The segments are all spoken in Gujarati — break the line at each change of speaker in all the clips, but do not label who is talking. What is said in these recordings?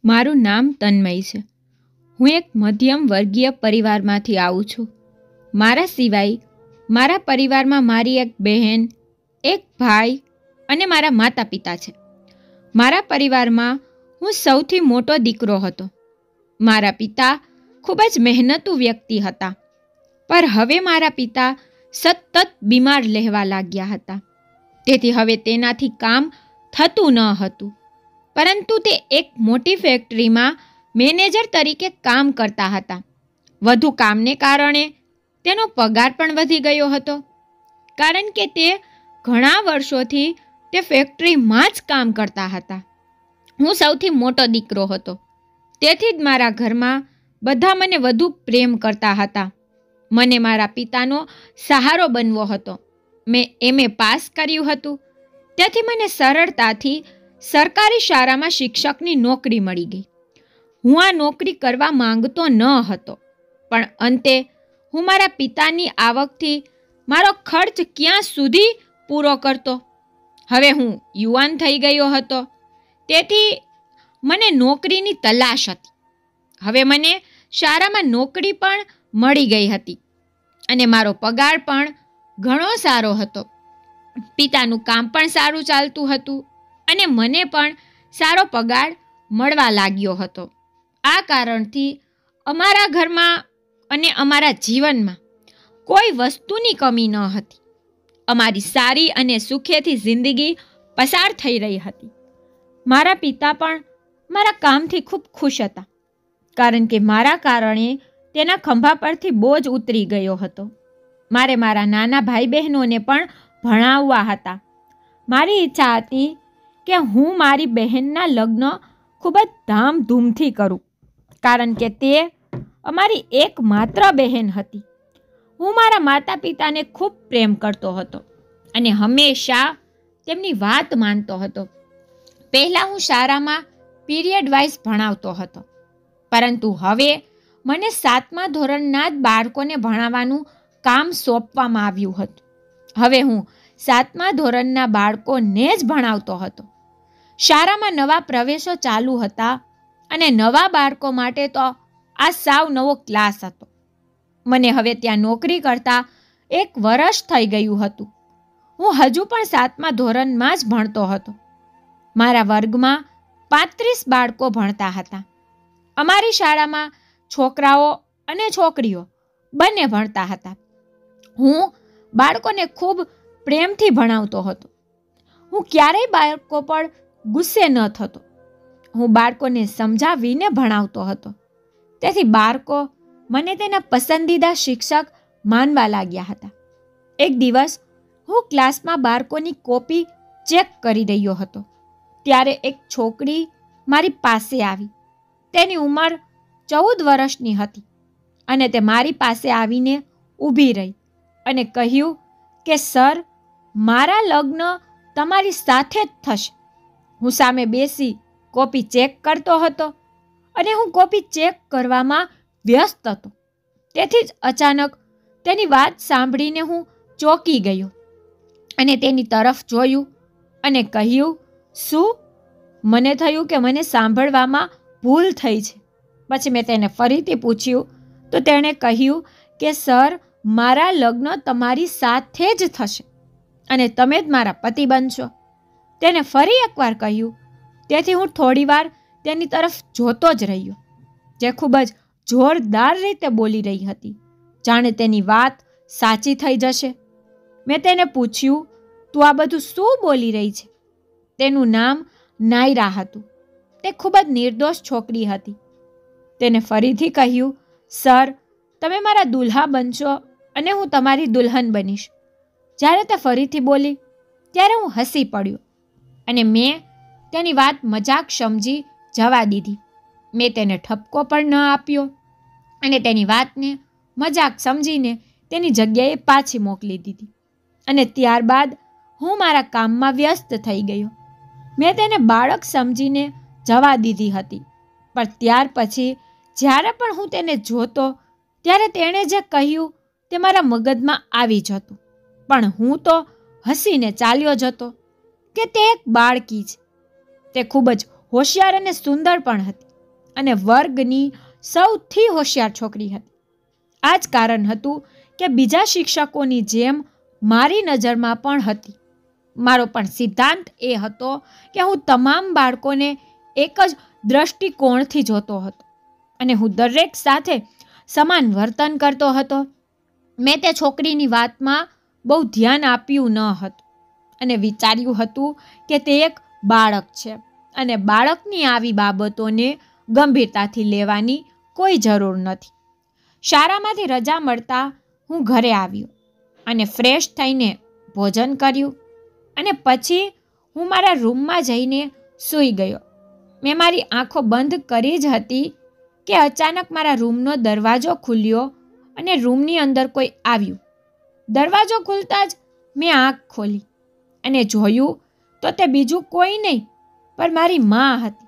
મારું નામ તન્મય છે. હું એક મધ્યમ વર્ગીય પરિવારમાંથી આવું છું. મારા સિવાય મારા પરિવારમાં મારી એક બહેન, એક ભાઈ અને મારા માતા પિતા છે. મારા પરિવારમાં હું સૌથી મોટો દીકરો હતો. મારા પિતા ખૂબ જ મહેનતુ વ્યક્તિ હતા, પર હવે મારા પિતા સતત બીમાર રહેવા લાગ્યા હતા. તેથી હવે તેનાથી કામ થતું ન હતું, પરંતુ તે એક મોટી ફેક્ટરીમાં મેનેજર તરીકે કામ કરતા હતા. વધુ કામને કારણે તેનો પગાર પણ વધી ગયો હતો, કારણ કે તે ઘણા વર્ષોથી તે ફેક્ટરીમાં જ કામ કરતા હતા. હું સૌથી મોટો દીકરો હતો, તેથી જ મારા ઘરમાં બધા મને વધુ પ્રેમ કરતા હતા. મને મારા પિતાનો સહારો બનવો હતો. મેં MA પાસ કર્યું હતું, તેથી મને સરળતાથી સરકારી શાળામાં શિક્ષકની નોકરી મળી ગઈ. હું આ નોકરી કરવા માંગતો ન હતો, પણ અંતે હું મારા પિતાની આવકથી મારો ખર્ચ ક્યાં સુધી પૂરો કરતો. હવે હું યુવાન થઈ ગયો હતો, તેથી મને નોકરીની તલાશ હતી. હવે મને શાળામાં નોકરી પણ મળી ગઈ હતી અને મારો પગાર પણ ઘણો સારો હતો. પિતાનું કામ પણ સારું ચાલતું હતું અને મને પણ સારો પગાર મળવા લાગ્યો હતો. આ કારણથી અમારા ઘરમાં અને અમારા જીવનમાં કોઈ વસ્તુની કમી ન હતી. અમારી સારી અને સુખેથી જિંદગી પસાર થઈ રહી હતી. મારા પિતા પણ મારા કામથી ખૂબ ખુશ હતા, કારણ કે મારા કારણે તેના ખંભા પરથી બોજ ઉતરી ગયો હતો. મારે મારા નાના ભાઈ બહેનોને પણ ભણાવવા હતા. મારી ઈચ્છા હતી કે હું મારી બહેનના લગ્ન ખૂબ જ ધામધૂમથી કરું, કારણ કે તે અમારી એકમાત્ર બહેન હતી. હું મારા માતા પિતાને ખૂબ પ્રેમ કરતો હતો અને હંમેશા તેમની વાત માનતો હતો. પહેલાં હું શાળામાં પીરિયડ વાઇઝ ભણાવતો હતો, પરંતુ હવે મને 7મા ધોરણના જ બાળકોને ભણાવવાનું કામ સોંપવામાં આવ્યું હતું. હવે હું 7મા ધોરણના બાળકોને જ ભણાવતો હતો. શાળામાં નવા પ્રવેશો ચાલુ હતા અને નવા બાળકો માટે તો આ સાવ નવો ક્લાસ હતો. મને હવે ત્યાં નોકરી કરતાં 1 વર્ષ થઈ ગયું હતું. હું હજુ પણ 7મા ધોરણમાં જ ભણતો હતો. મારા વર્ગમાં 35 બાળકો ભણતા હતા. અમારી શાળામાં છોકરાઓ અને છોકરીઓ બંને ભણતા હતા. હું બાળકોને ખૂબ પ્રેમથી ભણાવતો હતો. હું ક્યારેય બાળકો પર ગુસ્સે ન થતો. હું બાળકોને સમજાવીને ભણાવતો હતો. તેથી બાળકો મને તેના પસંદીદા શિક્ષક માનવા લાગ્યા હતા. એક દિવસ હું ક્લાસમાં બાળકોની કોપી ચેક કરી રહ્યો હતો, ત્યારે એક છોકરી મારી પાસે આવી. તેની ઉંમર 14 વર્ષની હતી અને તે મારી પાસે આવીને ઊભી રહી અને કહ્યું કે સર, મારા લગ્ન તમારી સાથે જ થશે. હું સામે બેસી કોપી ચેક કરતો હતો અને હું કોપી ચેક કરવામાં વ્યસ્ત હતો. તેથી જ અચાનક તેની વાત સાંભળીને હું ચોંકી ગયો અને તેની તરફ જોયું અને કહ્યું, શું? મને થયું કે મને સાંભળવામાં ભૂલ થઈ છે. પછી મેં તેને ફરીથી પૂછ્યું તો તેણે કહ્યું કે સર, મારા લગ્ન તમારી સાથે જ થશે અને તમે જ મારા પતિ બનશો. તેને ફરી એકવાર કહ્યું. તેથી હું થોડીવાર તેની તરફ જોતો જ રહ્યો, જે ખૂબ જ જોરદાર રીતે બોલી રહી હતી, જાણે તેની વાત સાચી થઈ જશે. મેં તેને પૂછ્યું, તું આ બધું શું બોલી રહી છે? તેનું નામ નાયરા હતું. તે ખૂબ જ નિર્દોષ છોકરી હતી. તેને ફરીથી કહ્યું, સર, તમે મારા દુલ્હા બનશો અને હું તમારી દુલ્હન બનીશ. જ્યારે તે ફરીથી બોલી ત્યારે હું હસી પડ્યો અને મેં તેની વાત મજાક સમજી જવા દીધી. મેં તેને ઠપકો પણ ન આપ્યો અને તેની વાતને મજાક સમજીને તેની જગ્યાએ પાછી મોકલી દીધી અને ત્યારબાદ હું મારા કામમાં વ્યસ્ત થઈ ગયો. મેં તેને બાળક સમજીને જવા દીધી હતી, પણ ત્યાર પછી જ્યારે પણ હું તેને જોતો ત્યારે તેણે જે કહ્યું તે મારા મગજમાં આવી જતું, પણ હું તો હસીને ચાલ્યો જતો કે તે એક બાળકી છે. તે ખૂબ જ હોશિયાર અને સુંદર પણ હતી. અને વર્ગની સૌથી હોશિયાર છોકરી હતી. આ જ કારણ હતું કે બીજા શિક્ષકોની જેમ મારી નજરમાં પણ હતી. મારો પણ સિદ્ધાંત એ હતો કે હું તમામ બાળકોને એક જ દ્રષ્ટિકોણથી જોતો હતો અને હું દરેક સાથે સમાન વર્તન કરતો હતો. મેં તે છોકરીની વાતમાં બહુ ધ્યાન આપ્યું ન હતું અને વિચાર્યું હતું કે તે એક બાળક છે અને બાળકની આવી બાબતોને ગંભીરતાથી લેવાની કોઈ જરૂર નથી. શાળામાંથી રજા મળતા હું ઘરે આવ્યો અને ફ્રેશ થઈને ભોજન કર્યું અને પછી હું મારા રૂમમાં જઈને સૂઈ ગયો. મેં મારી આંખો બંધ કરી જ હતી કે અચાનક મારા રૂમનો દરવાજો ખુલ્યો અને રૂમની અંદર કોઈ આવ્યું. દરવાજો ખુલતા જ મેં આંખ ખોલી અને જોયું તો તે બીજું કોઈ નહીં પણ મારી મા હતી.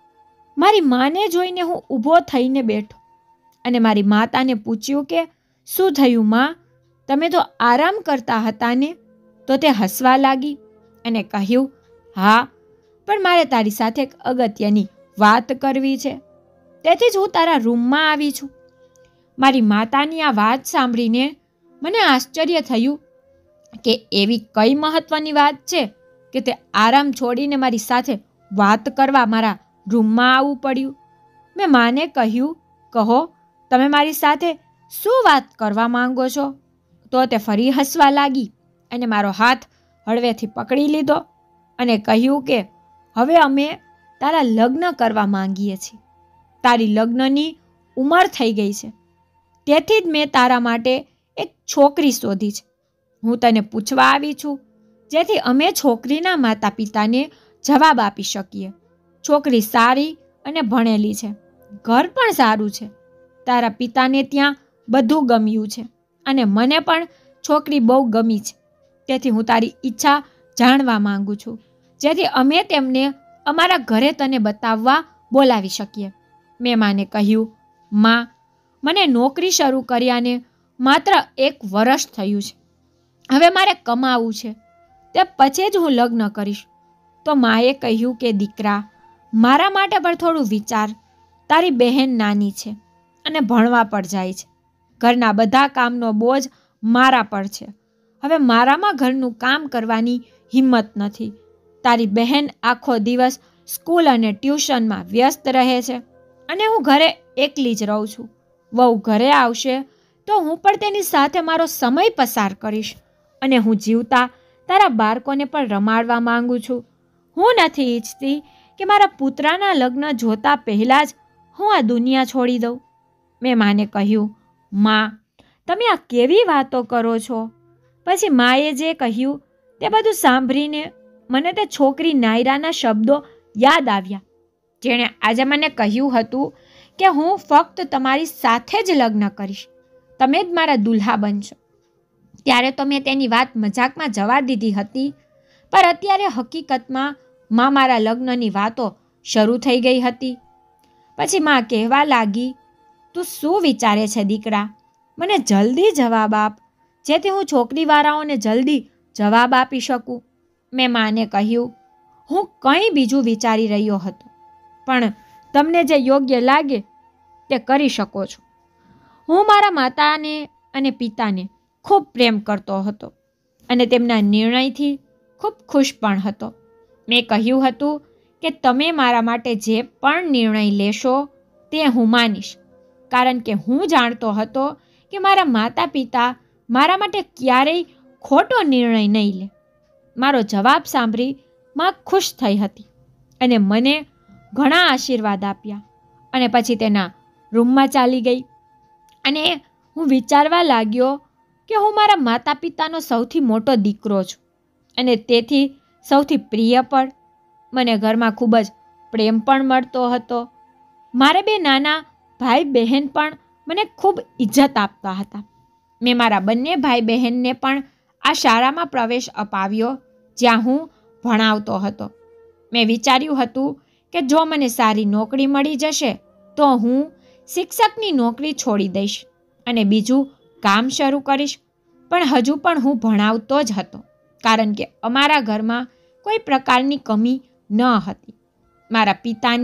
મારી માને જોઈને હું ઊભો થઈને બેઠો અને મારી માતાને પૂછ્યું કે શું થયું મા, તમે તો આરામ કરતા હતા ને? તો તે હસવા લાગી અને કહ્યું, હા, પણ મારે તારી સાથે એક અગત્યની વાત કરવી છે, તેથી જ હું તારા રૂમમાં આવી છું. મારી માતાની આ વાત સાંભળીને મને આશ્ચર્ય થયું કે એવી કઈ મહત્વની વાત છે કે તે આરામ છોડીને મારી સાથે વાત કરવા મારા રૂમમાં આવવું પડ્યું. મેં માને કહ્યું, કહો, તમે મારી સાથે શું વાત કરવા માંગો છો? તો તે ફરી હસવા લાગી અને મારો હાથ હળવેથી પકડી લીધો અને કહ્યું કે હવે અમે તારા લગ્ન કરવા માંગીએ છીએ. તારી લગ્નની ઉંમર થઈ ગઈ છે, તેથી જ મેં તારા માટે એક છોકરી શોધી છે. હું તને પૂછવા આવી છું જેથી અમે છોકરીના માતા પિતાને જવાબ આપી શકીએ. છોકરી સારી અને ભણેલી છે, ઘર પણ સારું છે. તારા પિતાને ત્યાં બધું ગમ્યું છે અને મને પણ છોકરી બહુ ગમી છે. તેથી હું તારી ઈચ્છા જાણવા માંગુ છું જેથી અમે તેમને અમારા ઘરે તને બતાવવા બોલાવી શકીએ. મેં માને કહ્યું, માં, મને નોકરી શરૂ કર્યાને માત્ર 1 વર્ષ થયું છે. હવે મારે કમાવું છે, તે પછી જ હું લગ્ન કરીશ. તો માએ કહ્યું કે દીકરા, મારા માટે પણ થોડું વિચાર. તારી બહેન નાની છે અને ભણવા પર જાય છે. ઘરના બધા કામનો બોજ મારા પર છે. હવે મારામાં ઘરનું કામ કરવાની હિંમત નથી. તારી બહેન આખો દિવસ સ્કૂલ અને ટ્યુશનમાં વ્યસ્ત રહે છે અને હું ઘરે એકલી જ રહું છું. વહુ ઘરે આવશે તો હું પણ તેની સાથે મારો સમય પસાર કરીશ અને હું જીવતા તારા બાળકોને પણ રમાડવા માંગુ છું. હું નથી ઈચ્છતી કે મારા પુત્રના લગ્ન જોતા પહેલાં જ હું આ દુનિયા છોડી દઉં. મેં માને કહ્યું, માં, તમે આ કેવી વાતો કરો છો? પછી માએ જે કહ્યું તે બધું સાંભળીને મને તે છોકરી નાયરાના શબ્દો યાદ આવ્યા, જેણે આજે મને કહ્યું હતું કે હું ફક્ત તમારી સાથે જ લગ્ન કરીશ, તમે જ મારા દુલ્હા બનશો. ત્યારે તો મેં તેની વાત મજાકમાં જવા દીધી હતી, પણ અત્યારે હકીકતમાં માં મારા લગ્નની વાતો શરૂ થઈ ગઈ હતી. પછી માં કહેવા લાગી, તું શું વિચારે છે દીકરા? મને જલ્દી જવાબ આપ જેથી હું છોકરીવાળાઓને જલ્દી જવાબ આપી શકું. મેં માને કહ્યું, હું કંઈ બીજું વિચારી રહ્યો હતો, પણ તમને જે યોગ્ય લાગે તે કરી શકો છો. હું મારા માતાને અને પિતાને ખૂબ પ્રેમ કરતો હતો અને તેમના નિર્ણયથી ખૂબ ખુશ પણ હતો. મેં કહ્યું હતું કે તમે મારા માટે જે પણ નિર્ણય લેશો તે હું માનીશ, કારણ કે હું જાણતો હતો કે મારા માતા પિતા મારા માટે ક્યારેય ખોટો નિર્ણય નહીં લે. મારો જવાબ સાંભળી માં ખુશ થઈ હતી અને મને ઘણા આશીર્વાદ આપ્યા અને પછી તેના રૂમમાં ચાલી ગઈ. અને હું વિચારવા લાગ્યો કે હું મારા માતા પિતાનો સૌથી મોટો દીકરો છું અને તેથી સૌથી પ્રિય પણ. મને ઘરમાં ખૂબ જ પ્રેમ પણ મળતો હતો. મારે 2 નાના ભાઈ બહેન પણ મને ખૂબ ઇજ્જત આપતા હતા. મેં મારા બંને ભાઈ બહેનને પણ આ શાળામાં પ્રવેશ અપાવ્યો જ્યાં હું ભણાવતો હતો. મેં વિચાર્યું હતું કે જો મને સારી નોકરી મળી જશે તો હું શિક્ષકની નોકરી છોડી દઈશ અને બીજું કામ શરૂ કરીશ. પણ હજુ પણ હું ભણાવતો જ હતો કારણ કે અમારા ઘરમાં કોઈ પ્રકારની કમી ન હતી. મારા પિતાની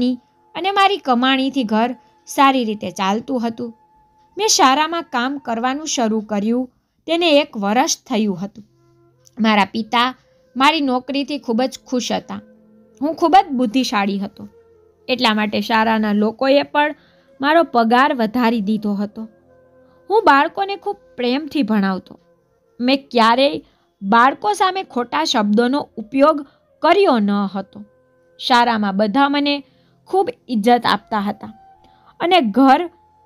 અને મારી કમાણીથી ઘર સારી રીતે ચાલતું હતું. મેં શાળામાં કામ કરવાનું શરૂ કર્યું તેને 1 વર્ષ થયું હતું. મારા પિતા મારી નોકરીથી ખૂબ જ ખુશ હતા. હું ખૂબ જ બુદ્ધિશાળી હતો, એટલા માટે શાળાના લોકોએ પણ મારો પગાર વધારી દીધો હતો. હું બાળકોને ખૂબ પ્રેમથી ભણાવતો. મેં ક્યારેય બાળકો સામે ખોટા શબ્દોનો ઉપયોગ કર્યો ન હતો. શાળામાં બધા મને ખૂબ ઇજ્જત આપતા હતા અને ઘરે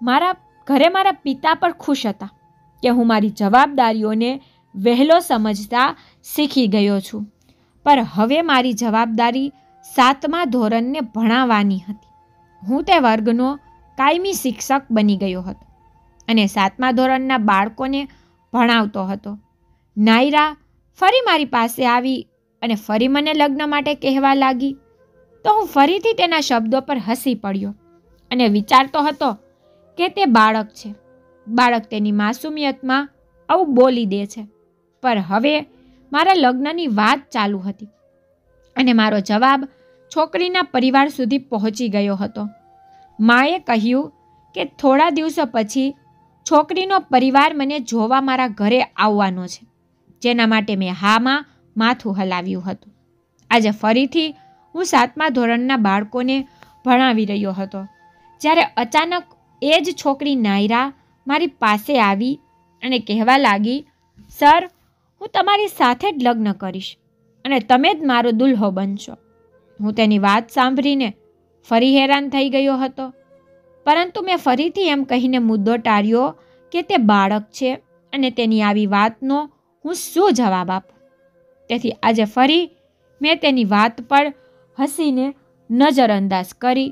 મારા પિતા પણ ખુશ હતા કે હું મારી જવાબદારીઓને વહેલો સમજતા શીખી ગયો છું. પર હવે મારી જવાબદારી 7મા ધોરણને ભણાવવાની હતી. હું તે વર્ગનો કાયમી શિક્ષક બની ગયો હતો અને 7મા ધોરણના બાળકોને ભણાવતો હતો. નાયરા ફરી મારી પાસે આવી અને ફરી મને લગ્ન માટે કહેવા લાગી. તો હું ફરીથી તેના શબ્દો પર હસી પડ્યો અને વિચારતો હતો કે તે બાળક છે. બાળક તેની માસુમિયતમાં આવું બોલી દે છે. પર હવે મારા લગ્નની વાત ચાલુ હતી અને મારો જવાબ છોકરીના પરિવાર સુધી પહોંચી ગયો હતો. માએ કહ્યું કે થોડા દિવસો પછી છોકરીનો પરિવાર મને જોવા મારા ઘરે આવવાનો છે, જેના માટે મેં હામાં માથું હલાવ્યું હતું. આજે ફરીથી હું 7મા ધોરણના બાળકોને ભણાવી રહ્યો હતો જ્યારે અચાનક એ જ છોકરી નાયરા મારી પાસે આવી અને કહેવા લાગી, સર, હું તમારી સાથે જ લગ્ન કરીશ અને તમે જ મારો દુલ્હો બનશો. હું તેની વાત સાંભળીને ફરી હેરાન થઈ ગયો હતો, પરંતુ મેં ફરીથી એમ કહીને મુદ્દો ટાળ્યો કે તે બાળક છે અને તેની આવી વાતનો હું શું જવાબ આપું. તેથી આજે ફરી મેં તેની વાત પર હસીને નજરઅંદાજ કરી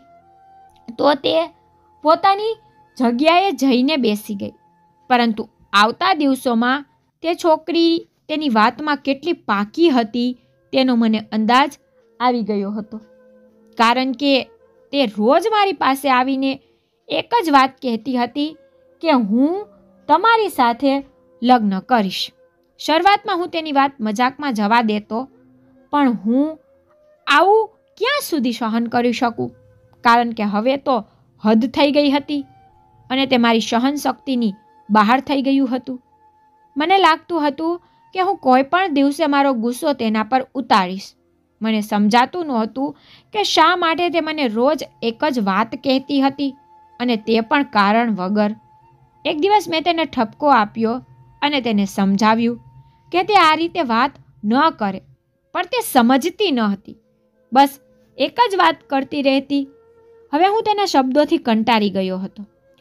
તો તે પોતાની જગ્યાએ જઈને બેસી ગઈ. પરંતુ આવતા દિવસોમાં તે છોકરી તેની વાતમાં કેટલી પાકી હતી તેનો મને અંદાજ આવી ગયો હતો, કારણ કે તે રોજ મારી પાસે આવીને એક જ વાત કહેતી હતી કે હું તમારી સાથે લગ્ન કરીશ. શરૂઆતમાં હું તેની વાત મજાકમાં જવા દેતો, પણ હું આવું ક્યાં સુધી સહન કરી શકું, કારણ કે હવે તો હદ થઈ ગઈ હતી અને તે મારી સહન શક્તિની બહાર થઈ ગયું હતું. મને લાગતું હતું કે હું કોઈ પણ દિવસે મારો ગુસ્સો તેના પર ઉતારીશ. મને સમજાતું નહોતું કે શા માટે તે મને રોજ એક જ વાત કહેતી હતી અને તે પણ કારણ વગર. એક દિવસ મેં તેને ઠપકો આપ્યો અને તેને સમજાવ્યું કે તે આ રીતે વાત ન કરે, પણ તે સમજતી ન હતી. બસ એક જ વાત કરતી રહેતી. હવે હું તેના શબ્દોથી કંટાળી ગયો હતો.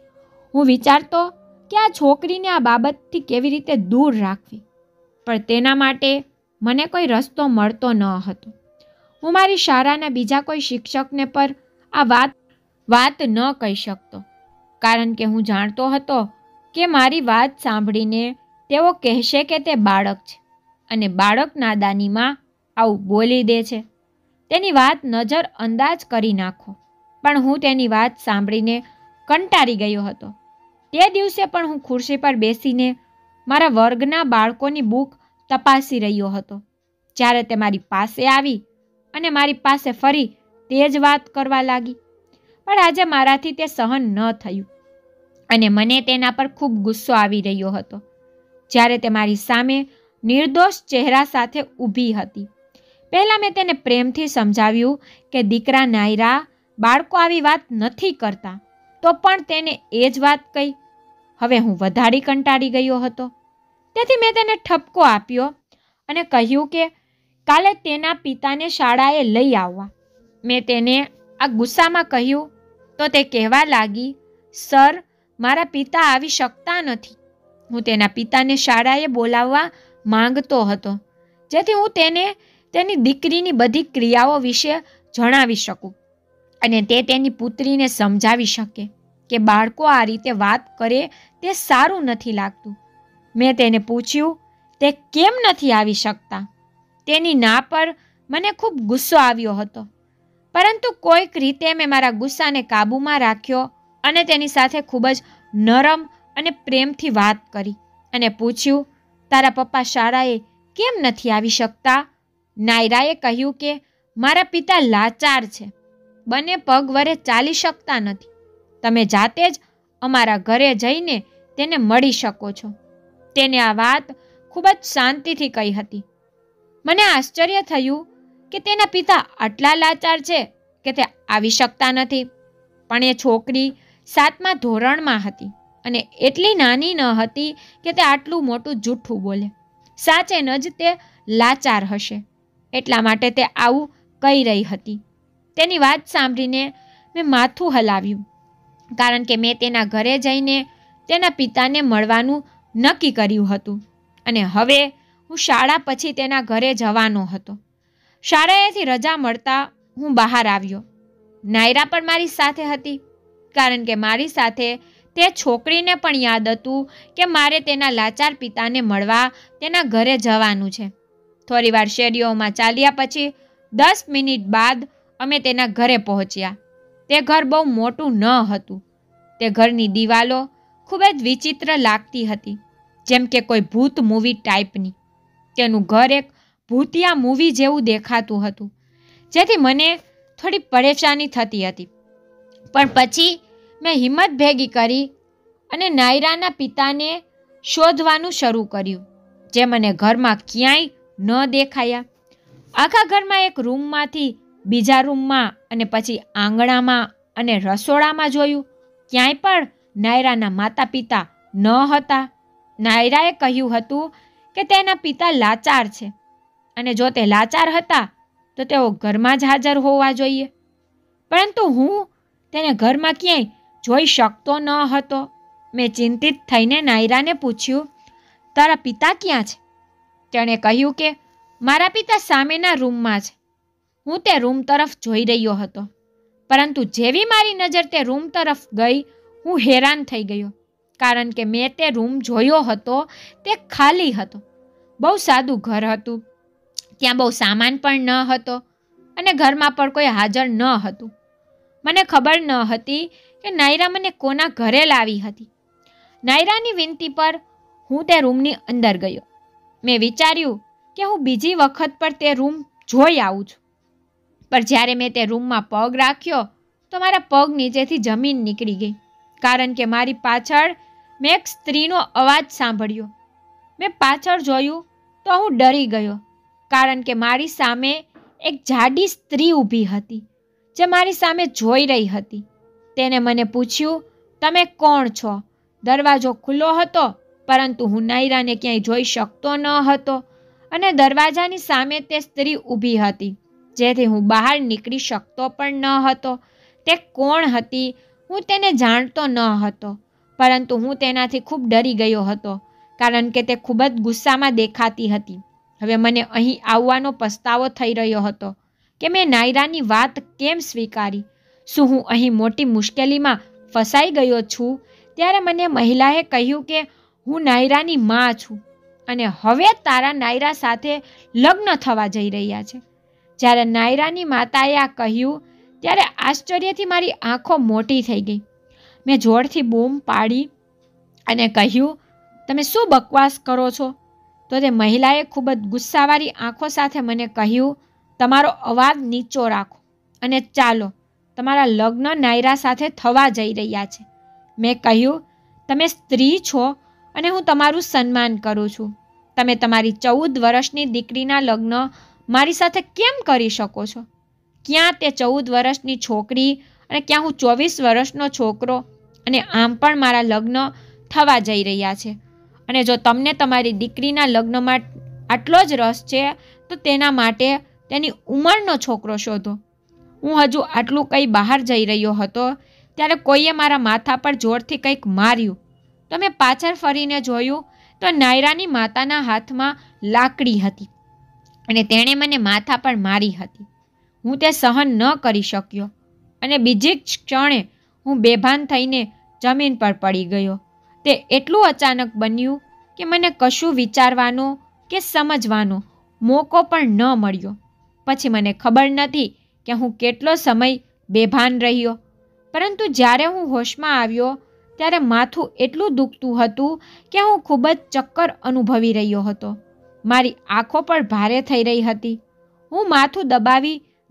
હું વિચારતો કે આ છોકરીને આ બાબતથી કેવી રીતે દૂર રાખવી, પણ તેના માટે મને કોઈ રસ્તો મળતો ન હતો. હું મારી શાળાના બીજા કોઈ શિક્ષકને પર આ વાત ન કહી શકતો, કારણ કે હું જાણતો હતો કે મારી વાત સાંભળીને તેઓ કહેશે કે તે બાળક છે અને બાળક નાદાનીમાં આવું બોલી દે છે. તેની વાત નજર અંદાજ કરી નાખો. પણ હું તેની વાત સાંભળીને કંટાળી ગયો હતો. તે દિવસે પણ હું ખુરશી પર બેસીને મારા વર્ગના બાળકોની બુક તપાસી રહ્યો હતો જ્યારે તે મારી પાસે આવી અને મારી પાસે ફરી તે જ વાત કરવા લાગી. પણ આજે મારાથી તે સહન ન થયું અને મને તેના પર ખૂબ ગુસ્સો આવી રહ્યો હતો જ્યારે તે મારી સામે નિર્દોષ ચહેરા સાથે ઊભી હતી. પહેલાં મેં તેને પ્રેમથી સમજાવ્યું કે દીકરા નાયરા, બાળકો આવી વાત નથી કરતા, તો પણ તેને એ જ વાત કહી. હવે હું વધારે કંટાળી ગયો હતો, તેથી મેં તેને ઠપકો આપ્યો અને કહ્યું કે કાલે તેના પિતાને શાળાએ લઈ આવવા. મેં તેને આ ગુસ્સામાં કહ્યું તો તે કહેવા લાગી, સર, મારા પિતા આવી શકતા નથી. હું તેના પિતાને શાળાએ બોલાવવા માંગતો હતો જેથી હું તેને તેની દીકરીની બધી ક્રિયાઓ વિશે જણાવી શકું અને તે તેની પુત્રીને સમજાવી શકે કે બાળકો આ રીતે વાત કરે તે સારું નથી લાગતું. મેં તેને પૂછ્યું તે કેમ નથી આવી શકતા. તેની ના પર મને ખૂબ ગુસ્સો આવ્યો હતો, પરંતુ કોઈક રીતે મેં મારા ગુસ્સાને કાબૂમાં રાખ્યો અને તેની સાથે ખૂબ જ નરમ અને પ્રેમથી વાત કરી અને પૂછ્યું, તારા પપ્પા શાળાએ કેમ નથી આવી શકતા? નાયરાએ કહ્યું કે મારા પિતા લાચાર છે બંને પગ વડે ચાલી શકતા નથી. તમે જાતે જ અમારા ઘરે જઈને તેને મળી શકો છો. તેને આ વાત ખૂબ જ શાંતિથી કહી હતી. મને આશ્ચર્ય થયું કે તેના પિતા આટલા લાચાર છે કે તે આવી શકતા નથી. પણ એ છોકરી 7મા ધોરણમાં હતી અને એટલી નાની ન હતી કે તે આટલું મોટું જૂઠું બોલે. સાચે જ તે લાચાર હશે, એટલા માટે તે આવું કહી રહી હતી. તેની વાત સાંભળીને મેં માથું હલાવ્યું, કારણ કે મેં તેના ઘરે જઈને તેના પિતાને મળવાનું નક્કી કર્યું હતું અને હવે હું શાળા પછી તેના ઘરે જવાનો હતો. શાળાએથી રજા મળતા હું બહાર આવ્યો. નાયરા પણ મારી સાથે હતી, કારણ કે મારી સાથે તે છોકરીને પણ યાદ હતું કે મારે તેના લાચાર પિતાને મળવા તેના ઘરે જવાનું છે. થોડીવાર શેરીઓમાં ચાલ્યા પછી 10 મિનિટ બાદ અમે તેના ઘરે પહોંચ્યા. તે ઘર બહુ મોટું ન હતું. તે ઘરની દિવાલો ખૂબ જ વિચિત્ર લાગતી હતી, જેમ કે કોઈ ભૂત મૂવી ટાઈપની. તેનું ઘર એક ભૂતિયા મૂવી જેવું દેખાતું હતું, જેથી મને થોડી પરેશાની થતી હતી. પણ પછી મેં હિંમત ભેગી કરી અને નાયરાના પિતાને શોધવાનું શરૂ કર્યું, જે મને ઘરમાં ક્યાંય ન દેખાયા. આખા ઘરમાં એક રૂમમાંથી બીજા રૂમમાં અને પછી આંગણામાં અને રસોડામાં જોયું. ક્યાંય પણ નાયરાના માતા પિતા ન હતા. નાયરાએ કહ્યું હતું કે તેના પિતા લાચાર છે અને જો તે લાચાર હતા તો તેઓ ઘરમાં જ હાજર હોવા જોઈએ. પરંતુ હું તેને ઘરમાં ક્યાંય જોઈ શકતો ન હતો. મેં ચિંતિત થઈને નાયરાને પૂછ્યું, તારા પિતા ક્યાં છે? તેણે કહ્યું કે મારા પિતા સામેના રૂમમાં છે. હું તે રૂમ તરફ જોઈ રહ્યો હતો, પરંતુ જેવી મારી નજર તે રૂમ તરફ ગઈ, હું હેરાન થઈ ગયો, કારણ કે મેં તે રૂમ જોયો હતો તે ખાલી હતો. બહુ સાદું ઘર હતું. ત્યાં બહુ સામાન પણ ન હતો અને ઘરમાં પણ કોઈ હાજર ન હતું. મને ખબર ન હતી કે નાયરા મને કોના ઘરે લાવી હતી. નાયરાની વિનંતી પર હું તે રૂમની અંદર ગયો. મેં વિચાર્યું કે હું બીજી વખત પર તે રૂમ જોઈ આવું છું. પણ જ્યારે મેં તે રૂમમાં પગ રાખ્યો તો મારા પગ નીચેથી જમીન નીકળી ગઈ, કારણ કે મારી પાછળ મેં એક સ્ત્રીનો અવાજ સાંભળ્યો. મેં પાછળ જોયું તો હું ડરી ગયો, કારણ કે મારી સામે એક જાડી સ્ત્રી ઊભી હતી, જે મારી સામે જોઈ રહી હતી. તેને મને પૂછ્યું, તમે કોણ છો? દરવાજો ખુલ્લો હતો, પરંતુ હું નાયરાને ક્યાંય જોઈ શકતો ન હતો અને દરવાજાની સામે તે સ્ત્રી ઊભી હતી, જેથી હું બહાર નીકળી શકતો પણ ન હતો. તે કોણ હતી હું તેને જાણતો ન હતો, પરંતુ હું તેનાથી ખૂબ ડરી ગયો હતો, કારણ કે તે ખૂબ જ ગુસ્સામાં દેખાતી હતી. હવે મને અહીં આવવાનો પસ્તાવો થઈ રહ્યો હતો કે મેં નાયરાની વાત કેમ સ્વીકારી. શું હું અહીં મોટી મુશ્કેલીમાં ફસાઈ ગયો છું? ત્યારે મને મહિલાએ કહ્યું કે હું નાયરાની માં છું અને હવે તારા નાયરા સાથે લગ્ન થવા જઈ રહ્યા છે. જ્યારે નાયરાની માતાએ આ કહ્યું ત્યારે આશ્ચર્યથી મારી આંખો મોટી થઈ ગઈ. મેં જોરથી બૂમ પાડી અને કહ્યું, તમે શું બકવાસ કરો છો? તો તે મહિલાએ ખૂબ જ ગુસ્સાવાળી આંખો સાથે મને કહ્યું, તમારો અવાજ નીચો રાખો અને ચાલો, તમારા લગ્ન નાયરા સાથે થવા જઈ રહ્યા છે. મેં કહ્યું, તમે સ્ત્રી છો અને હું તમારું સન્માન કરું છું. તમે તમારી 14 વર્ષની દીકરીના લગ્ન મારી સાથે કેમ કરી શકો છો? ક્યાં તે 14 વર્ષની છોકરી અને ક્યાં હું 24 વર્ષનો છોકરો? અને આમ પણ મારા લગ્ન થવા જઈ રહ્યા છે અને જો તમને તમારી દીકરીના લગ્નમાં આટલો જ રસ છે તો તેના માટે તેની ઉંમરનો છોકરો શોધો. હું હજુ આટલું કંઈ બહાર જઈ રહ્યો હતો ત્યારે કોઈએ મારા માથા પર જોરથી કંઈક માર્યું. તો મેં પાછળ ફરીને જોયું તો નાયરાની માતાના હાથમાં લાકડી હતી અને તેણે મને માથા પર મારી હતી. હું તે સહન ન કરી શક્યો અને બીજી જ ક્ષણે હું બેભાન થઈને જમીન પર પડી ગયો. તે એટલું અચાનક બન્યું કે મને કશું વિચારવાનો કે સમજવાનો મોકો પણ ન મળ્યો. પછી મને ખબર નથી કે હું કેટલો સમય બેભાન રહ્યો, પરંતુ જ્યારે હું હોશમાં આવ્યો ત્યારે માથું એટલું દુખતું હતું કે હું ખૂબ જ ચક્કર અનુભવી રહ્યો હતો. મારી આંખો પણ ભારે થઈ રહી હતી. હું માથું દબાવી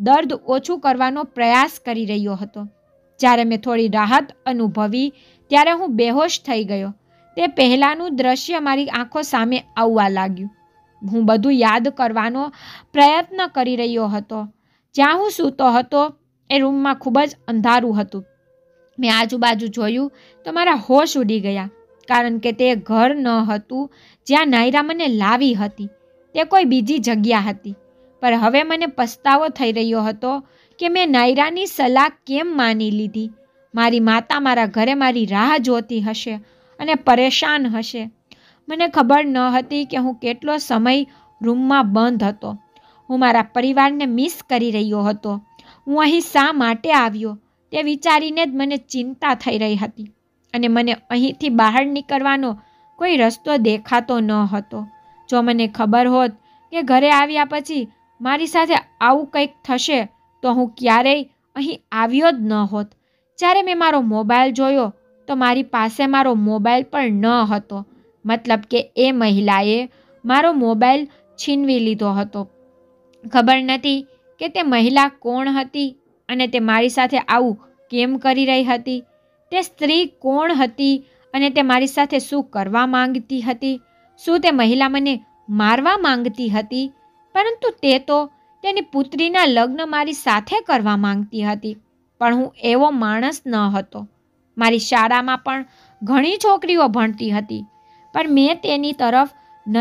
દર્દ ઓછું કરવાનો પ્રયાસ કરી રહ્યો હતો. જ્યારે મેં થોડી રાહત અનુભવી ત્યારે હું બેહોશ થઈ ગયો. તે પહેલાંનું દ્રશ્ય મારી આંખો સામે આવવા લાગ્યું. હું બધું યાદ કરવાનો પ્રયત્ન કરી રહ્યો હતો. જ્યાં હું સૂતો હતો એ રૂમમાં ખૂબ જ અંધારું હતું. મેં આજુબાજુ જોયું તો મારા હોશ ઉડી ગયા, કારણ કે તે ઘર ન હતું જ્યાં નાયરા મને લાવી હતી. તે કોઈ બીજી જગ્યા હતી. પર હવે મને પસ્તાવો થઈ રહ્યો હતો કે મેં નાયરાની સલાહ કેમ માની લીધી. મારી માતા મારા ઘરે મારી રાહ જોતી હશે અને પરેશાન હશે. મને ખબર ન હતી કે હું કેટલો સમય રૂમમાં બંધ હતો. હું મારા પરિવારને મિસ કરી રહ્યો હતો. હું અહીં શા માટે આવ્યો તે વિચારીને જ મને ચિંતા થઈ રહી હતી અને મને અહીંથી બહાર નીકળવાનો કોઈ રસ્તો દેખાતો ન હતો. જો મને ખબર હોત કે ઘરે આવ્યા પછી મારી સાથે આવું કંઈક થશે તો હું ક્યારેય અહીં આવ્યો જ ન હોત. જ્યારે મેં મારો મોબાઈલ જોયો તો મારી પાસે મારો મોબાઈલ પણ ન હતો. મતલબ કે એ મહિલાએ મારો મોબાઈલ છીનવી લીધો હતો. ખબર નથી કે તે મહિલા કોણ હતી અને તે મારી સાથે આવું કેમ કરી રહી હતી. તે સ્ત્રી કોણ હતી અને તે મારી સાથે શું કરવા માંગતી હતી. શું તે મહિલા મને મારવા માંગતી હતી? પરંતુ તે તો તેની પુત્રીના લગ્ન મારી સાથે કરવા માંગતી હતી. પણ હું એવો માણસ ન હતો. મારી શાળામાં પણ ઘણી છોકરીઓ ભણતી હતી, પણ મેં તેની તરફ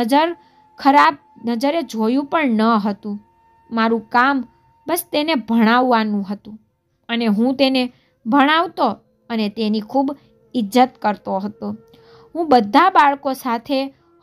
ખરાબ નજરે જોયું પણ ન હતું. મારું કામ બસ તેને ભણાવવાનું હતું અને હું તેને ભણાવતો અને તેની ખૂબ ઇજ્જત કરતો હતો. હું બધા બાળકો સાથે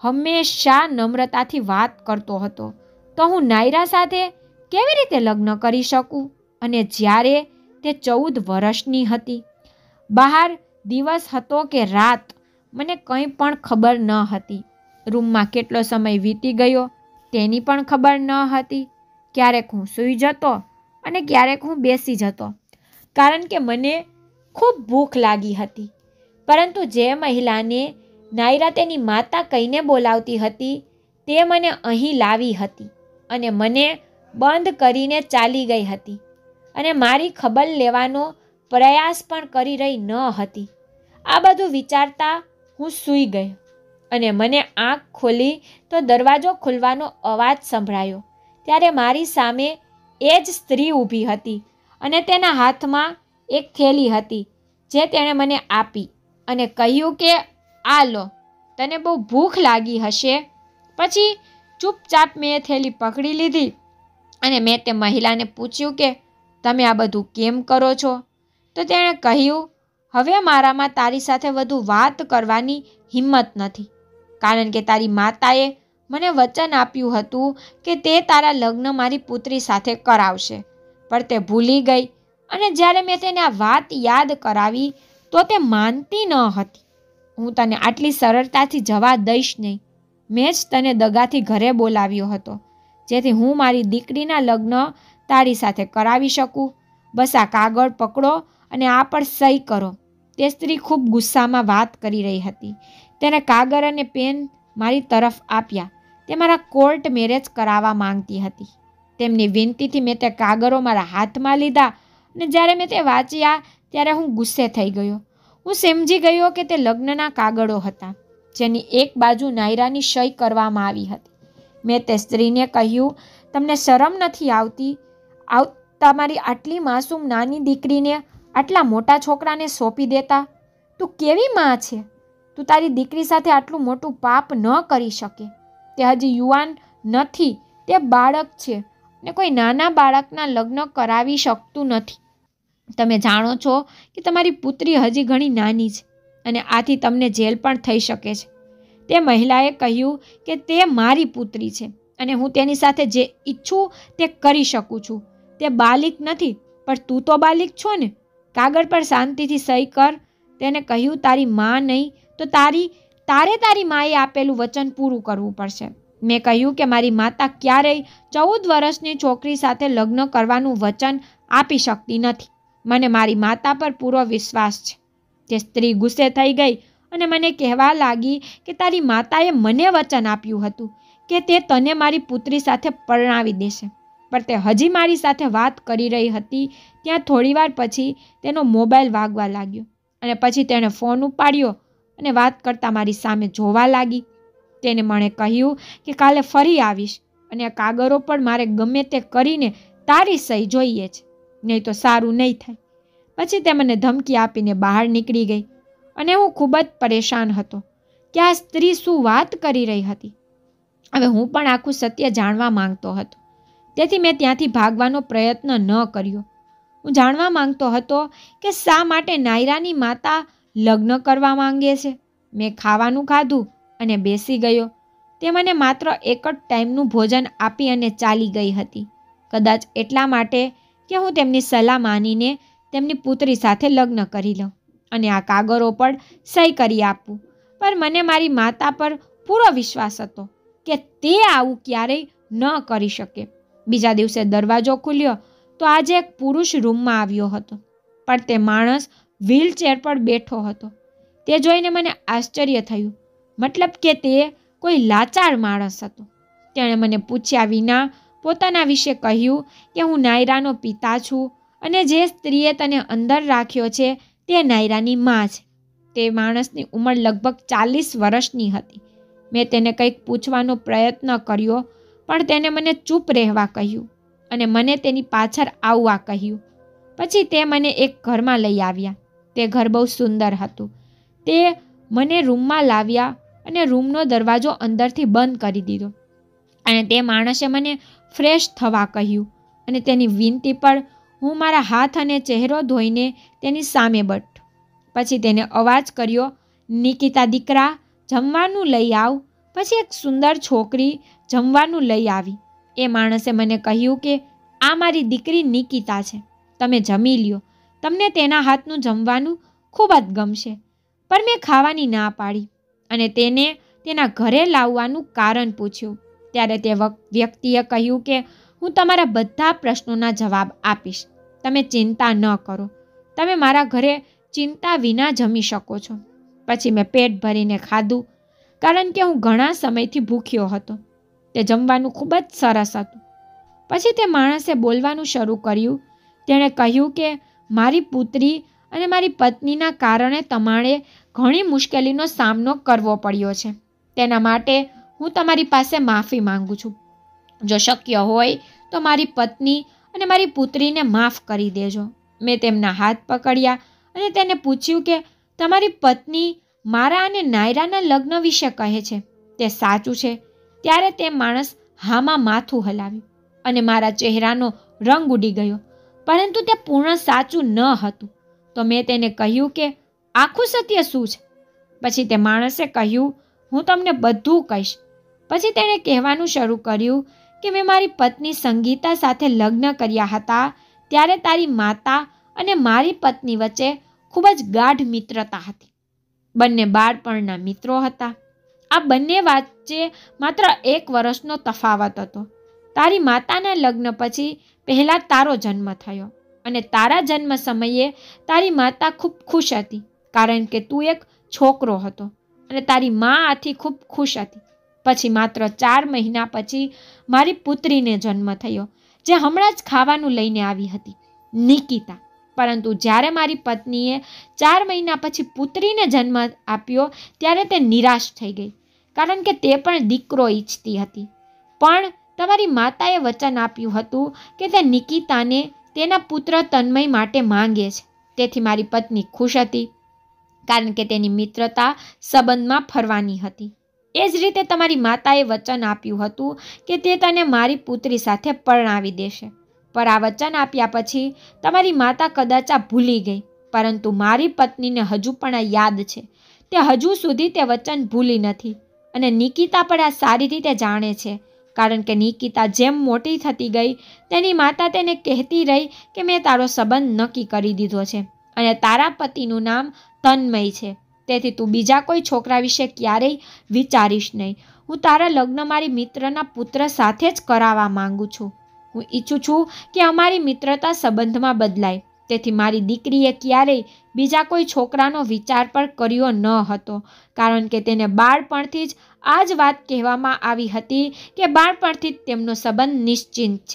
હંમેશા નમ્રતાથી વાત કરતો હતો. તો હું નાયરા સાથે કેવી રીતે લગ્ન કરી શકું? અને જ્યારે તે 14 વર્ષની હતી, બહાર દિવસ હતો કે રાત મને કંઈ પણ ખબર ન હતી. રૂમમાં કેટલો સમય વીતી ગયો તેની પણ ખબર ન હતી. ક્યારેક હું સૂઈ જતો અને ક્યારેક હું બેસી જતો, કારણ કે મને ખૂબ ભૂખ લાગી હતી. પરંતુ જે મહિલાને નાયરા તેની માતા કહીને બોલાવતી હતી તે મને અહીં લાવી હતી અને મને બંધ કરીને ચાલી ગઈ હતી અને મારી ખબર લેવાનો પ્રયાસ પણ કરી રહી ન હતી. આ બધું વિચારતા હું સૂઈ ગયો અને મને આંખ ખોલી તો દરવાજો ખુલવાનો અવાજ સંભળાયો. ત્યારે મારી સામે એ જ સ્ત્રી ઊભી હતી અને તેના હાથમાં એક થેલી હતી જે તેણે મને આપી અને કહ્યું કે આ લો, તને બહુ ભૂખ લાગી હશે. પછી ચૂપચાપ મેં એ થેલી પકડી લીધી અને મેં તે મહિલાને પૂછ્યું કે તમે આ બધું કેમ કરો છો? તો તેણે કહ્યું, હવે મારામાં તારી સાથે વધુ વાત કરવાની હિંમત નથી, કારણ કે તારી માતાએ મને વચન આપ્યું હતું કે તે તારા લગ્ન મારી પુત્રી સાથે કરાવશે, પણ તે ભૂલી ગઈ. અને જ્યારે મેં તેને આ વાત યાદ કરાવી તો તે માનતી ન હતી. હું તને આટલી સરળતાથી જવા દઈશ નહીં. મેં જ તને દગાથી ઘરે બોલાવ્યો હતો જેથી હું મારી દીકરીના લગ્ન તારી સાથે કરાવી શકું. બસ આ કાગળ પકડો અને આ પર સહી કરો. તે સ્ત્રી ખૂબ ગુસ્સામાં વાત કરી રહી હતી. તેને કાગળ અને પેન મારી તરફ આપ્યા. તે મારા કોર્ટ મેરેજ કરાવવા માંગતી હતી. તેમની વિનંતીથી મેં તે કાગળો મારા હાથમાં લીધા અને જ્યારે મેં તે વાંચ્યા ત્યારે હું ગુસ્સે થઈ ગયો. હું સમજી ગયો કે તે લગ્નના કાગળો હતા જેની એક બાજુ નાયરાની સહી કરવામાં આવી હતી. મેં તે સ્ત્રીને કહ્યું, તમને શરમ નથી આવતી? તમારી આટલી માસૂમ નાની દીકરીને આટલા મોટા છોકરાને સોંપી દેતા? તું કેવી માં છે? તું તારી દીકરી સાથે આટલું મોટું પાપ ન કરી શકે. તે હજી યુવાન નથી, તે બાળક છે ને કોઈ નાના બાળકના લગ્ન કરાવી શકતું નથી. તમે જાણો છો કે તમારી પુત્રી હજી ઘણી નાની છે અને આથી તમને જેલ પણ થઈ શકે છે. તે મહિલાએ કહ્યું કે તે મારી પુત્રી છે અને હું તેની સાથે જે ઈચ્છું તે કરી શકું છું. તે બાલિક નથી, પણ તું તો બાલિક છો ને. કાગળ પર શાંતિથી સહી કર. તેને કહ્યું, તારી માં નહીં તો તારી માએ આપેલું વચન પૂરું કરવું પડશે. મેં કહ્યું કે મારી માતા ક્યારેય 14 વર્ષની છોકરી સાથે લગ્ન કરવાનું વચન આપી શકતી નથી. મને મારી માતા પર પૂરો વિશ્વાસ છે. તે સ્ત્રી ગુસ્સે થઈ ગઈ અને મને કહેવા લાગી કે તારી માતાએ મને વચન આપ્યું હતું કે તે તને મારી પુત્રી સાથે પરણાવી દેશે. પણ તે હજી મારી સાથે વાત કરી રહી હતી ત્યાં થોડીવાર પછી તેનો મોબાઈલ વાગવા લાગ્યો અને પછી તેણે ફોન ઉપાડ્યો અને વાત કરતાં મારી સામે જોવા લાગી. તેને મને કહ્યું કે કાલે ફરી આવીશ અને આ કાગળો પણ મારે ગમે તે કરીને તારી સહી જોઈએ છે, નહીં તો સારું નહીં થાય. પછી તે મને ધમકી આપીને બહાર નીકળી ગઈ અને હું ખૂબ જ પરેશાન હતો કે આ સ્ત્રી શું વાત કરી રહી હતી. હવે હું પણ આખું સત્ય જાણવા માંગતો હતો, તેથી મેં ત્યાંથી ભાગવાનો પ્રયત્ન ન કર્યો. હું જાણવા માંગતો હતો કે શા માટે નાયરાની માતા લગ્ન કરવા માંગે છે. મેં ખાવાનું ખાધું અને બેસી ગયો. તે મને માત્ર એક જ ટાઈમનું ભોજન આપી અને ચાલી ગઈ હતી, કદાચ એટલા માટે કે હું તેમની સલાહ માનીને તેમની પુત્રી સાથે લગ્ન કરી લઉં અને આ કાગળો પર સહી કરી આપું. પણ મને મારી માતા પર પૂરો વિશ્વાસ હતો કે તે આવું ક્યારેય ન કરી શકે. બીજા દિવસે દરવાજો ખુલ્યો તો આજે એક પુરુષ રૂમમાં આવ્યો હતો, પણ તે માણસ વ્હીલચેર પર બેઠો હતો. તે જોઈને મને આશ્ચર્ય થયું, મતલબ કે તે કોઈ લાચાર માણસ હતો. તેણે મને પૂછ્યા વિના પોતાના વિશે કહ્યું કે હું નાયરાનો પિતા છું અને જે સ્ત્રીએ તને અંદર રાખ્યો છે તે નાયરાની માં છે. તે માણસની ઉંમર લગભગ 40 વર્ષની હતી. મેં તેને કંઈક પૂછવાનો પ્રયત્ન કર્યો, પણ તેને મને ચૂપ રહેવા કહ્યું અને મને તેની પાછળ આવવા કહ્યું. પછી તે મને એક ઘરમાં લઈ આવ્યા. તે ઘર બહુ સુંદર હતું. તે મને રૂમમાં લાવ્યા અને રૂમનો દરવાજો અંદરથી બંધ કરી દીધો અને તે માણસે મને ફ્રેશ થવા કહ્યું અને તેની વિનંતી પર હું મારા હાથ અને ચહેરો ધોઈને તેની સામે બેઠો. પછી તેને અવાજ કર્યો, નિકિતા દીકરા, જમવાનું લઈ આવ. પછી એક સુંદર છોકરી જમવાનું લઈ આવી. એ માણસે મને કહ્યું કે આ મારી દીકરી નિકિતા છે, તમે જમી લ્યો, તમને તેના હાથનું જમવાનું ખૂબ જ ગમશે. પણ મેં ખાવાની ના પાડી અને તેને તેના ઘરે લાવવાનું કારણ પૂછ્યું. ત્યારે તે વ્યક્તિએ કહ્યું કે હું તમારા બધા પ્રશ્નોના જવાબ આપીશ, તમે ચિંતા ન કરો, તમે મારા ઘરે ચિંતા વિના જમી શકો છો. પછી મેં પેટ ભરીને ખાધું, કારણ કે હું ઘણા સમયથી ભૂખ્યો હતો. તે જમવાનું ખૂબ જ સરસ હતું. પછી તે માણસે બોલવાનું શરૂ કર્યું. તેણે કહ્યું કે મારી પુત્રી અને મારી પત્નીના કારણે તમારે ઘણી મુશ્કેલીનો સામનો કરવો પડ્યો છે. તેના માટે હું તમારી પાસે માફી માંગુ છું. જો શક્ય હોય તો મારી પત્ની અને મારી પુત્રીને માફ કરી દેજો. મેં તેમના હાથ પકડ્યા અને તેને પૂછ્યું કે તમારી પત્ની મારા અને નાયરાના લગ્ન વિશે કહે છે, તે સાચું છે? ત્યારે તે માણસ હામાં માથું હલાવ્યું અને મારા ચહેરાનો રંગ ઉડી ગયો, પરંતુ તે પૂર્ણ સાચું ન હતું. તો મેં તેને કહ્યું કે આખું સત્ય શું છે? પછી તે માણસે કહ્યું, હું તમને બધું કહીશ. પછી તેણે કહેવાનું શરૂ કર્યું કે મેં મારી પત્ની સંગીતા સાથે લગ્ન કર્યા હતા ત્યારે તારી માતા અને મારી પત્ની વચ્ચે ખૂબ જ ગાઢ મિત્રતા હતી. બંને બાળપણના મિત્રો હતા. આ બંને વચ્ચે માત્ર 1 વર્ષનો તફાવત હતો. તારી માતાના લગ્ન પછી પહેલાં તારો જન્મ થયો અને તારા જન્મ સમયે તારી માતા ખૂબ ખુશ હતી, કારણ કે તું એક છોકરો હતો અને તારી મા આથી ખૂબ ખુશ હતી. પછી માત્ર 4 મહિના પછી મારી પુત્રીને જન્મ થયો, જે હમણાં જ ખાવાનું લઈને આવી હતી, નિકિતા. પરંતુ જ્યારે મારી પત્નીએ 4 મહિના પછી પુત્રીને જન્મ આપ્યો ત્યારે તે નિરાશ થઈ ગઈ, કારણ કે તે પણ દીકરો ઈચ્છતી હતી. પણ તમારી માતાએ વચન આપ્યું હતું કે તે નિકિતાને તેના પુત્ર તન્મય માટે માંગે છે. તેથી મારી પત્ની ખુશ હતી, કારણ કે તેની મિત્રતા સંબંધમાં ફરવાની હતી. એ જ રીતે તમારી માતાએ વચન આપ્યું હતું કે તે તને મારી પુત્રી સાથે પરણાવી દેશે. પર આ વચન આપ્યા પછી તમારી માતા કદાચ આ ભૂલી ગઈ, પરંતુ મારી પત્નીને હજુ પણ આ યાદ છે. તે હજુ સુધી તે વચન ભૂલી નથી અને નિકિતા પણ આ સારી રીતે જાણે છે, કારણ કે નિકિતા જેમ મોટી થતી ગઈ તેની માતા તેને કહેતી રહી કે મેં તારો સંબંધ નક્કી કરી દીધો છે અને તારા પતિનું નામ તન્મય છે, તેથી તું બીજા કોઈ છોકરા વિશે ક્યારેય વિચારીશ નહીં. હું તારા લગ્ન મારી મિત્રના પુત્ર સાથે જ કરાવવા માંગુ છું. હું ઈચ્છું છું કે અમારી મિત્રતા સંબંધમાં બદલાય. તેથી મારી દીકરીએ ક્યારેય બીજા કોઈ છોકરાનો વિચાર પણ કર્યો ન હતો, કારણ કે તેને બાળપણથી જ આ જ વાત કહેવામાં આવી હતી કે બાળપણથી જ તેમનો સંબંધ નિશ્ચિત છે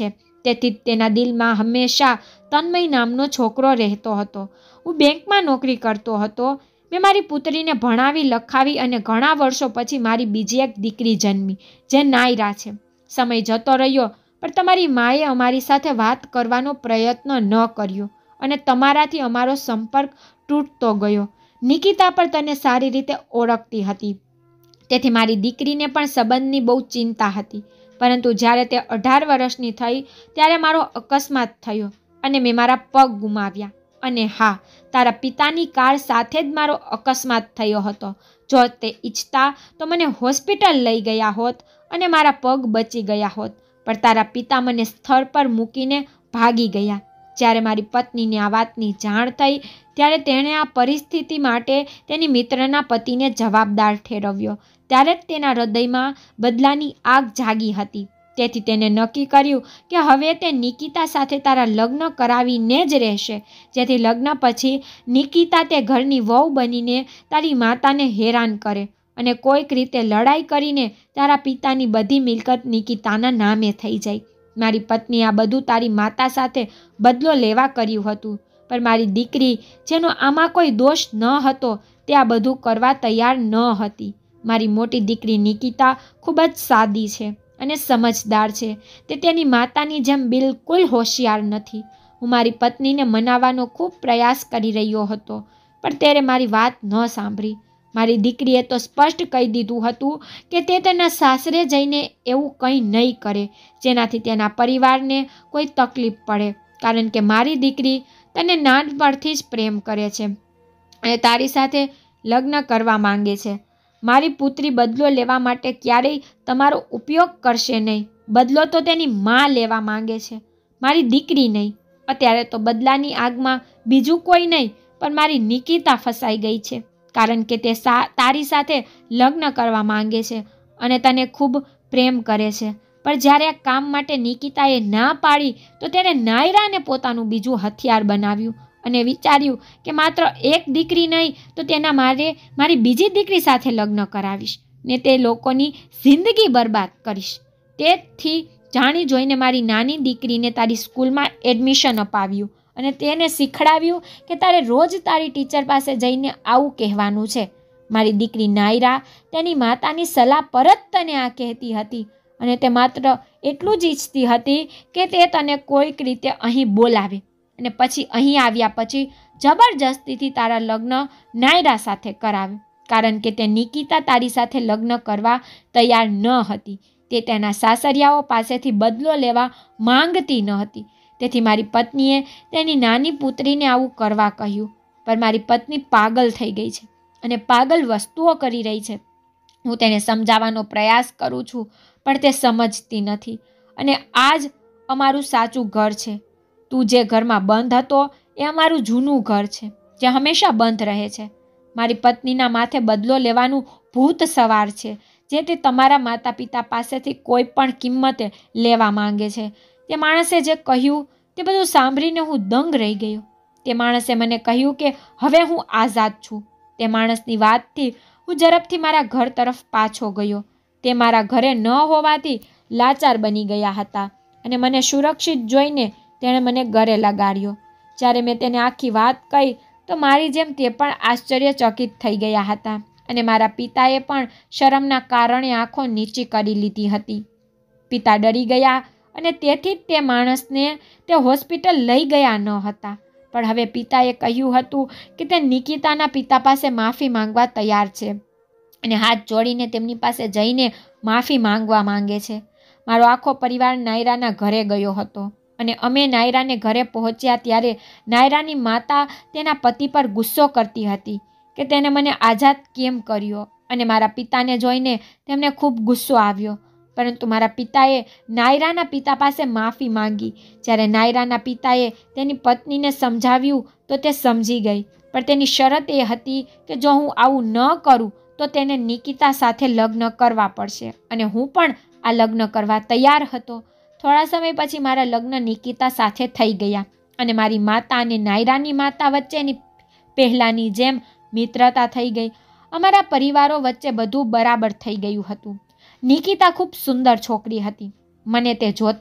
તેથી જ તેના દિલમાં હંમેશા તન્મય નામનો છોકરો રહેતો હતો. હું બેંકમાં નોકરી કરતો હતો. મેં મારી પુત્રીને ભણાવી લખાવી અને ઘણા વર્ષો પછી મારી બીજી એક દીકરી જન્મી, જે નાયરા છે. સમય જતો રહ્યો, પણ તમારી માએ અમારી સાથે વાત કરવાનો પ્રયત્ન ન કર્યો અને તમારાથી અમારો સંપર્ક તૂટતો ગયો. નિકિતા પણ તને સારી રીતે ઓળખતી હતી, તેથી મારી દીકરીને પણ સંબંધની બહુ ચિંતા હતી. પરંતુ જ્યારે તે 18 વર્ષની થઈ ત્યારે મારો અકસ્માત થયો અને મેં મારા પગ ગુમાવ્યા. અને હા, તારા પિતાની કાર સાથે જ મારો અકસ્માત થયો હતો. જો તે ઈચ્છતા તો મને હોસ્પિટલ લઈ ગયા હોત અને મારા પગ બચી ગયા હોત, પણ તારા પિતા મને સ્થળ પર મૂકીને ભાગી ગયા. જ્યારે મારી પત્નીને આ વાતની જાણ થઈ ત્યારે તેણે આ પરિસ્થિતિ માટે તેની મિત્રના પતિને જવાબદાર ઠેરવ્યો. ત્યારે જ તેના હૃદયમાં બદલાની આગ જાગી હતી. તેથી તેને નક્કી કર્યું કે હવે તે નિકિતા સાથે તારા લગ્ન કરાવીને જ રહેશે, જેથી લગ્ન પછી નિકિતા તે ઘરની વહુ બનીને તારી માતાને હેરાન કરે અને કોઈક રીતે લડાઈ કરીને તારા પિતાની બધી મિલકત નિકિતાના નામે થઈ જાય. મારી પત્ની આ બધું તારી માતા સાથે બદલો લેવા કર્યું હતું, પણ મારી દીકરી, જેનો આમાં કોઈ દોષ ન હતો, તે આ બધું કરવા તૈયાર ન હતી. મારી મોટી દીકરી નિકિતા ખૂબ જ સાદી છે અને સમજદાર છે. તે તેની માતાની જેમ બિલકુલ હોશિયાર નથી. હું મારી પત્નીને મનાવવાનો ખૂબ પ્રયાસ કરી રહ્યો હતો, પણ તેણે મારી વાત ન સાંભળી. મારી દીકરીએ તો સ્પષ્ટ કહી દીધું હતું કે તે તેના સાસરે જઈને એવું કંઈ નહીં કરે જેનાથી તેના પરિવારને કોઈ તકલીફ પડે, કારણ કે મારી દીકરી તને નાનપણથી જ પ્રેમ કરે છે અને તારી સાથે લગ્ન કરવા માંગે છે. મારી પુત્રી બદલો લેવા માટે ક્યારેય તમારો ઉપયોગ કરશે નહીં. બદલો તો તેની માં લેવા માંગે છે, મારી દીકરી નહીં. અત્યારે તો બદલાની આગમાં બીજું કોઈ નહીં પણ મારી નિકિતા ફસાઈ ગઈ છે, કારણ કે તે તારી સાથે લગ્ન કરવા માંગે છે અને તને ખૂબ પ્રેમ કરે છે. પણ જ્યારે આ કામ માટે નિકિતાએ ના પાડી તો તેણે નાયરાને પોતાનું બીજું હથિયાર બનાવ્યું અને વિચાર્યું કે માત્ર એક દીકરી નહીં તો તેના મારી બીજી દીકરી સાથે લગ્ન કરાવીશ ને તે લોકોની જિંદગી બરબાદ કરીશ. તેથી જાણી જોઈને મારી નાની દીકરીને તારી સ્કૂલમાં એડમિશન અપાવ્યું અને તેને શીખડાવ્યું કે તારે રોજ તારી ટીચર પાસે જઈને આવું કહેવાનું છે. મારી દીકરી નાયરા તેની માતાની સલાહ પર જ તને આ કહેતી હતી અને તે માત્ર એટલું જ ઈચ્છતી હતી કે તે તને કોઈક રીતે અહીં બોલાવે અને પછી અહીં આવ્યા પછી જબરજસ્તીથી તારા લગ્ન નાયરા સાથે કરાવે, કારણ કે તે નિકિતા તારી સાથે લગ્ન કરવા તૈયાર ન હતી. તે તેના સાસરિયાઓ પાસેથી બદલો લેવા માંગતી ન હતી. તેથી મારી પત્નીએ તેની નાની પુત્રીને આવું કરવા કહ્યું. પણ મારી પત્ની પાગલ થઈ ગઈ છે અને પાગલ વસ્તુઓ કરી રહી છે. હું તેને સમજાવવાનો પ્રયાસ કરું છું, પણ તે સમજતી નથી. અને આ જ અમારું સાચું ઘર છે. તું જે ઘરમાં બંધ હતો એ અમારું જૂનું ઘર છે, જે હંમેશા બંધ રહે છે. મારી પત્નીના માથે બદલો લેવાનું ભૂત સવાર છે, જે તે તમારા માતા પિતા પાસેથી કોઈ પણ કિંમતે લેવા માંગે છે. તે માણસે જે કહ્યું તે બધું સાંભળીને હું દંગ રહી ગયો. તે માણસે મને કહ્યું કે હવે હું આઝાદ છું. તે માણસની વાતથી હું ઝડપથી મારા ઘર તરફ પાછો ગયો. તે મારા ઘરે ન હોવાથી લાચાર બની ગયા હતા અને મને સુરક્ષિત જોઈને તેણે મને ઘરે લગાડ્યો. જ્યારે મેં તેને આખી વાત કહી તો મારી જેમ તે પણ આશ્ચર્યચકિત થઈ ગયા હતા અને મારા પિતાએ પણ શરમના કારણે આંખો નીચી કરી લીધી હતી. પિતા ડરી ગયા અને તેથી જ તે માણસને તે હોસ્પિટલ લઈ ગયા ન હતા. પણ હવે પિતાએ કહ્યું હતું કે તે નિકિતાના પિતા પાસે માફી માંગવા તૈયાર છે અને હાથ જોડીને તેમની પાસે જઈને માફી માંગવા માંગે છે. મારો આખો પરિવાર નાયરાના ઘરે ગયો હતો અને અમે નાયરાને ઘરે પહોંચ્યા ત્યારે નાયરાની માતા તેના પતિ પર ગુસ્સો કરતી હતી કે તેને મને આઝાદ કેમ કર્યો, અને મારા પિતાને જોઈને તેમને ખૂબ ગુસ્સો આવ્યો. પરંતુ મારા પિતાએ નાયરાના પિતા પાસે માફી માંગી. જ્યારે નાયરાના પિતાએ તેની પત્નીને સમજાવ્યું તો તે સમજી ગઈ, પણ તેની શરત એ હતી કે જો હું આવું ન કરું તો તેને નિકિતા સાથે લગ્ન કરવા પડશે અને હું પણ આ લગ્ન કરવા તૈયાર હતો. થોડા સમય પછી મારા લગ્ન નિકિતા સાથે થઈ ગયા અને મારી માતા અને નાયરાની માતા વચ્ચેની પહેલાંની જેમ મિત્રતા થઈ ગઈ. અમારા પરિવારો વચ્ચે બધું બરાબર થઈ ગયું હતું. નિકિતા ખૂબ સુંદર છોકરી હતી. મને તે જોતાં જ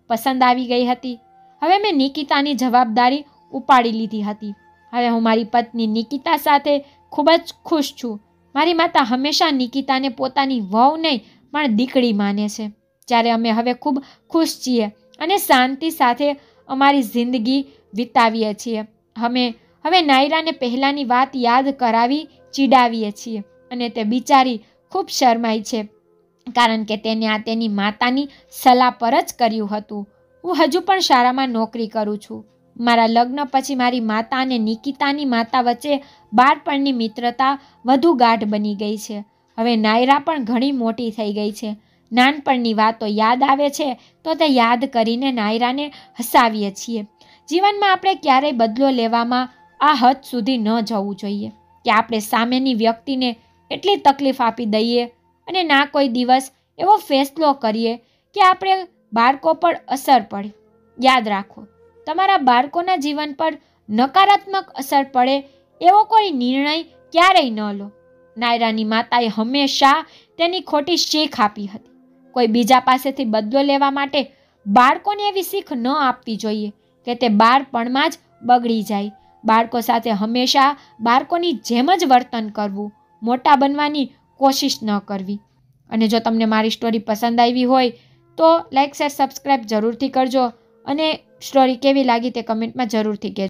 પસંદ આવી ગઈ હતી. હવે મેં નિકિતાની જવાબદારી ઉપાડી લીધી હતી. હવે હું મારી પત્ની નિકિતા સાથે ખૂબ જ ખુશ છું. મારી માતા હંમેશા નિકિતાને પોતાની વહુ નહીં પણ દીકરી માને છે. જ્યારે અમે હવે ખૂબ ખુશ છીએ અને શાંતિ સાથે અમારી જિંદગી વિતાવીએ છીએ. અમે હવે નાયરાને પહેલાંની વાત યાદ કરાવી ચીડાવીએ છીએ અને તે બિચારી ખૂબ શરમાઈ છે, કારણ કે તેને આ તેની માતાની સલાહ પર જ કર્યું હતું. હું હજુ પણ શાળામાં નોકરી કરું છું. મારા લગ્ન પછી મારી માતા અને નિકિતાની માતા વચ્ચે બાળપણની મિત્રતા વધુ ગાઢ બની ગઈ છે. હવે નાયરા પણ ઘણી મોટી થઈ ગઈ છે. નાનપણની વાતો યાદ આવે છે તો તે યાદ કરીને નાયરાને હસાવીએ છીએ. જીવનમાં આપણે ક્યારેય બદલો લેવામાં આ હદ સુધી ન જવું જોઈએ કે આપણે સામેની વ્યક્તિને એટલી તકલીફ આપી દઈએ અને ના કોઈ દિવસ એવો ફેસલો કરીએ કે આપણે બાળકો પર અસર પડે. યાદ રાખો, તમારા બાળકોના જીવન પર નકારાત્મક અસર પડે એવો કોઈ નિર્ણય ક્યારેય ન લો. નાયરાની માતાએ હંમેશા તેની ખોટી શીખ આપી હતી. કોઈ બીજા પાસેથી બદલો લેવા માટે બાળકોને એવી શીખ ન આપવી જોઈએ કે તે બાળપણમાં જ બગડી જાય. બાળકો સાથે હંમેશા બાળકોની જેમ જ વર્તન કરવું, મોટા બનવાની કોશિશ ન કરવી. અને જો તમને મારી સ્ટોરી પસંદ આવી હોય તો લાઇક, શેર, સબસ્ક્રાઈબ જરૂરથી કરજો અને સ્ટોરી કેવી લાગી તે કમેન્ટમાં જરૂરથી કહેજો.